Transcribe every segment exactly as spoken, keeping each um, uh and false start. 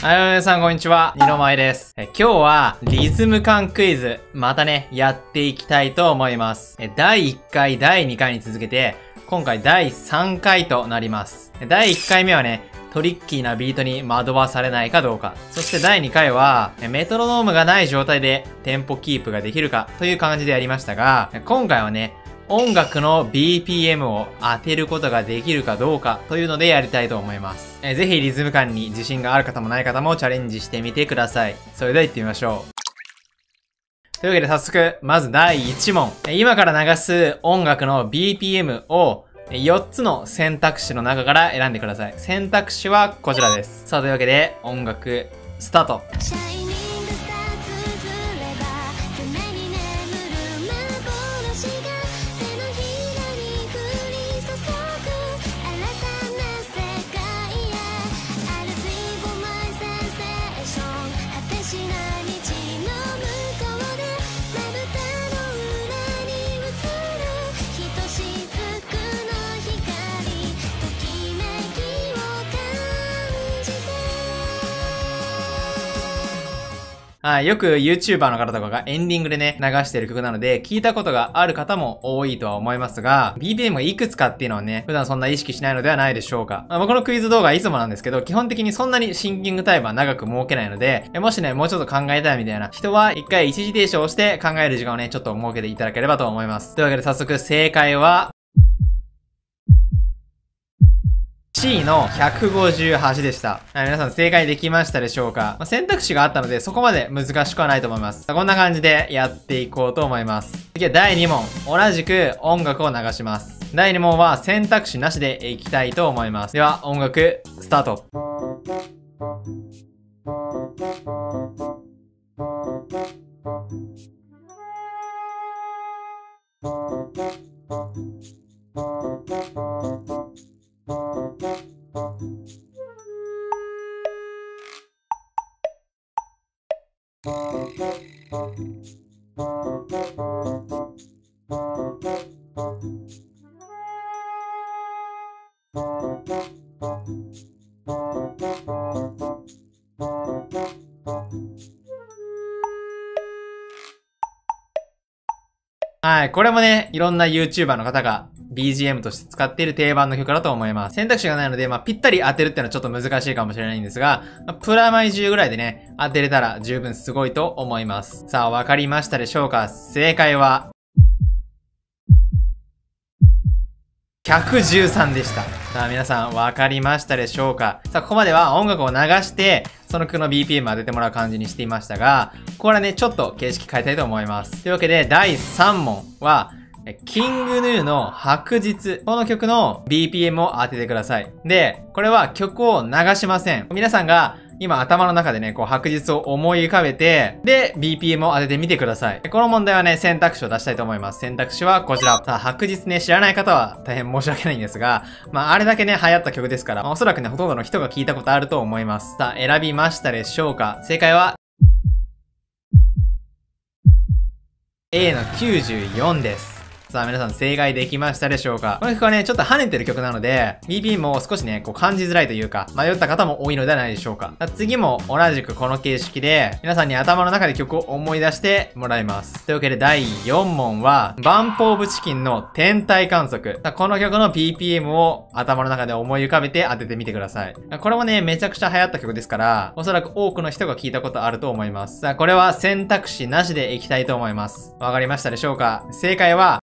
はい、皆さんこんにちは。ニロマイです。え今日はリズム感クイズ、またね、やっていきたいと思います。えだいいっかい、だいにかいに続けて、今回だいさんかいとなります。だいいっかいめはね、トリッキーなビートに惑わされないかどうか。そしてだいにかいは、メトロノームがない状態でテンポキープができるかという感じでやりましたが、今回はね、音楽の ビーピーエム を当てることができるかどうかというのでやりたいと思います。えぜひリズム感に自信がある方もない方もチャレンジしてみてください。それでは行ってみましょう。というわけで早速、まずだいいち問。今から流す音楽の ビーピーエム をよっつの選択肢の中から選んでください。選択肢はこちらです。さあ、というわけで音楽スタート。はい、よく YouTuber の方とかがエンディングでね、流してる曲なので、聞いたことがある方も多いとは思いますが、ビーピーエム がいくつかっていうのはね、普段そんな意識しないのではないでしょうか。まあ、僕のクイズ動画はいつもなんですけど、基本的にそんなにシンキングタイムは長く設けないので、もしね、もうちょっと考えたいみたいな人は、一回一時停止をして考える時間をね、ちょっと設けていただければと思います。というわけで早速正解は、C のひゃくごじゅうはちでした。はい、皆さん正解できましたでしょうか？まあ、選択肢があったのでそこまで難しくはないと思います。こんな感じでやっていこうと思います。次はだいに問。同じく音楽を流します。だいに問は選択肢なしでいきたいと思います。では音楽スタート。はい。これもね、いろんな YouTuber の方が ビージーエム として使っている定番の曲だと思います。選択肢がないので、まあ、ぴったり当てるっていうのはちょっと難しいかもしれないんですが、まあ、プラマイじゅうぐらいでね、当てれたら十分すごいと思います。さあ、わかりましたでしょうか？正解は、ひゃくじゅうさんでした。さあ、皆さんわかりましたでしょうか？さあ、ここまでは音楽を流して、その曲の ビーピーエム 当ててもらう感じにしていましたが、これはね、ちょっと形式変えたいと思います。というわけで、だいさん問は、キングヌーの白日。この曲の ビーピーエム を当ててください。で、これは曲を流しません。皆さんが今頭の中でね、こう白日を思い浮かべて、で、ビーピーエム を当ててみてください。この問題はね、選択肢を出したいと思います。選択肢はこちら。さあ、白日ね、知らない方は大変申し訳ないんですが、まあ、あれだけね、流行った曲ですから、まあ、おそらくね、ほとんどの人が聞いたことあると思います。さあ、選びましたでしょうか？正解は、A のきゅうじゅうよんです。さあ皆さん正解できましたでしょうか？この曲はね、ちょっと跳ねてる曲なので、ビーピーエム も少しね、こう感じづらいというか、迷った方も多いのではないでしょうか。次も同じくこの形式で、皆さんに頭の中で曲を思い出してもらいます。というわけでだいよん問は、バンプオブチキンの天体観測。この曲の ビーピーエム を頭の中で思い浮かべて当ててみてください。これもね、めちゃくちゃ流行った曲ですから、おそらく多くの人が聞いたことあると思います。さあ、これは選択肢なしでいきたいと思います。わかりましたでしょうか？正解は、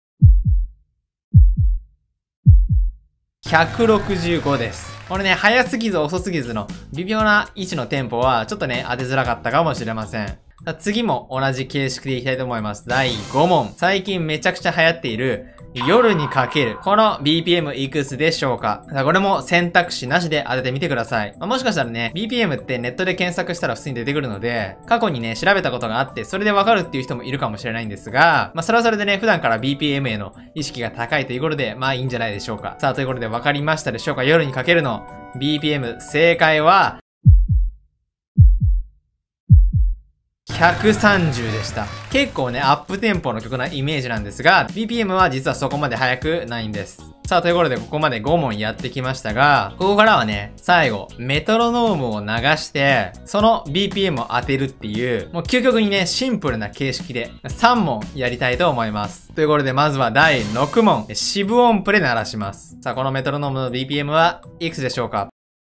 ひゃくろくじゅうごです。これね、早すぎず遅すぎずの微妙な位置のテンポはちょっとね、当てづらかったかもしれません。次も同じ形式でいきたいと思います。だいご問。最近めちゃくちゃ流行っている夜にかける。この ビーピーエム いくつでしょうか？これも選択肢なしで当ててみてください。まあ、もしかしたらね、ビーピーエム ってネットで検索したら普通に出てくるので、過去にね、調べたことがあって、それでわかるっていう人もいるかもしれないんですが、まあ、それはそれでね、普段から ビーピーエム への意識が高いということで、まあいいんじゃないでしょうか。さあ、ということでわかりましたでしょうか？夜にかけるの ビーピーエム 正解は、ひひゃくさんじゅうでした。結構ね、アップテンポの曲なイメージなんですが、ビーピーエム は実はそこまで速くないんです。さあ、ということでここまでご問やってきましたが、ここからはね、最後、メトロノームを流して、その ビーピーエム を当てるっていう、もう究極にね、シンプルな形式でさん問やりたいと思います。ということで、まずはだいろく問、四分音符で鳴らします。さあ、このメトロノームの ビーピーエム はいくつでしょうか？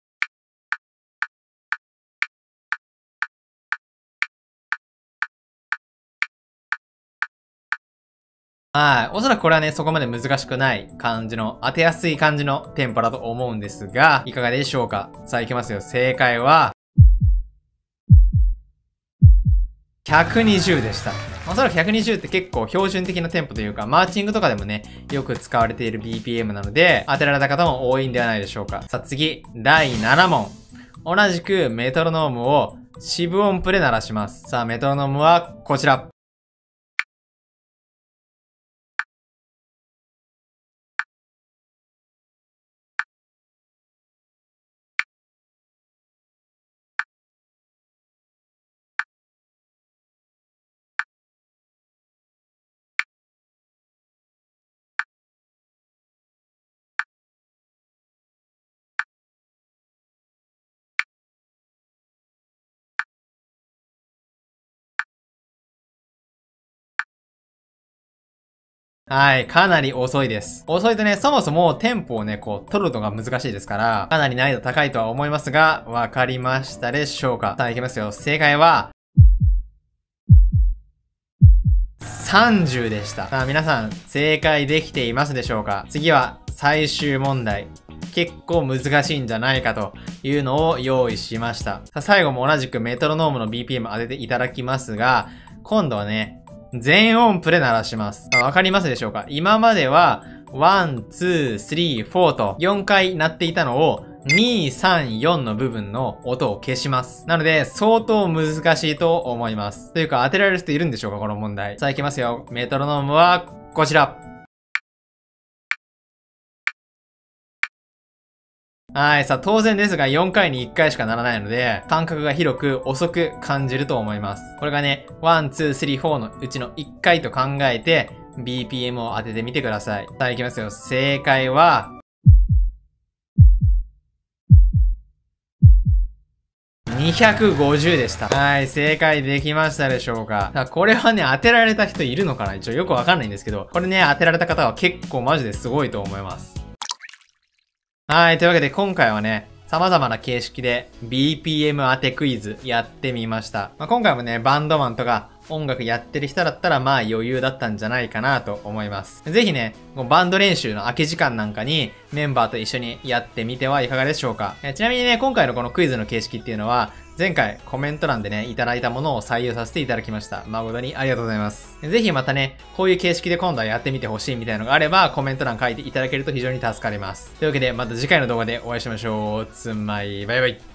はい。おそらくこれはね、そこまで難しくない感じの、当てやすい感じのテンポだと思うんですが、いかがでしょうか？さあ、いきますよ。正解は、ひゃくにじゅうでした。おそらくひゃくにじゅうって結構標準的なテンポというか、マーチングとかでもね、よく使われている ビーピーエム なので、当てられた方も多いんではないでしょうか。さあ、次、だいなな問。同じくメトロノームを四分音符で鳴らします。さあ、メトロノームはこちら。はい、かなり遅いです。遅いとね、そもそもテンポをね、こう、取るのが難しいですから、かなり難易度高いとは思いますが、わかりましたでしょうか？さあ、いきますよ。正解は、さんじゅうでした。さあ、皆さん、正解できていますでしょうか？次は、最終問題。結構難しいんじゃないかというのを用意しました。さあ、最後も同じくメトロノームの ビーピーエム 当てていただきますが、今度はね、全音符で鳴らします。わかりますでしょうか？今までは、ワン、ツー、スリー、フォーとよんかい鳴っていたのを、に、さん、よんの部分の音を消します。なので、相当難しいと思います。というか、当てられる人いるんでしょうか？この問題。さあ、いきますよ。メトロノームは、こちら。はい。さあ、当然ですが、よんかいにいっかいしかならないので、感覚が広く遅く感じると思います。これがね、ワン、ツー、スリー、フォーのうちのいっかいと考えて、ビーピーエム を当ててみてください。さあ、いきますよ。正解は、にひゃくごじゅうでした。はい、正解できましたでしょうか？さあ、これはね、当てられた人いるのかな？一応よくわかんないんですけど、これね、当てられた方は結構マジですごいと思います。はい。というわけで今回はね、様々な形式で ビーピーエム 当てクイズやってみました。まあ、今回もね、バンドマンとか音楽やってる人だったらまあ余裕だったんじゃないかなと思います。ぜひね、バンド練習の空き時間なんかにメンバーと一緒にやってみてはいかがでしょうか。えちなみにね、今回のこのクイズの形式っていうのは、前回コメント欄でね、いただいたものを採用させていただきました。誠にありがとうございます。ぜひまたね、こういう形式で今度はやってみてほしいみたいなのがあれば、コメント欄書いていただけると非常に助かります。というわけで、また次回の動画でお会いしましょう。つんまい、バイバイ。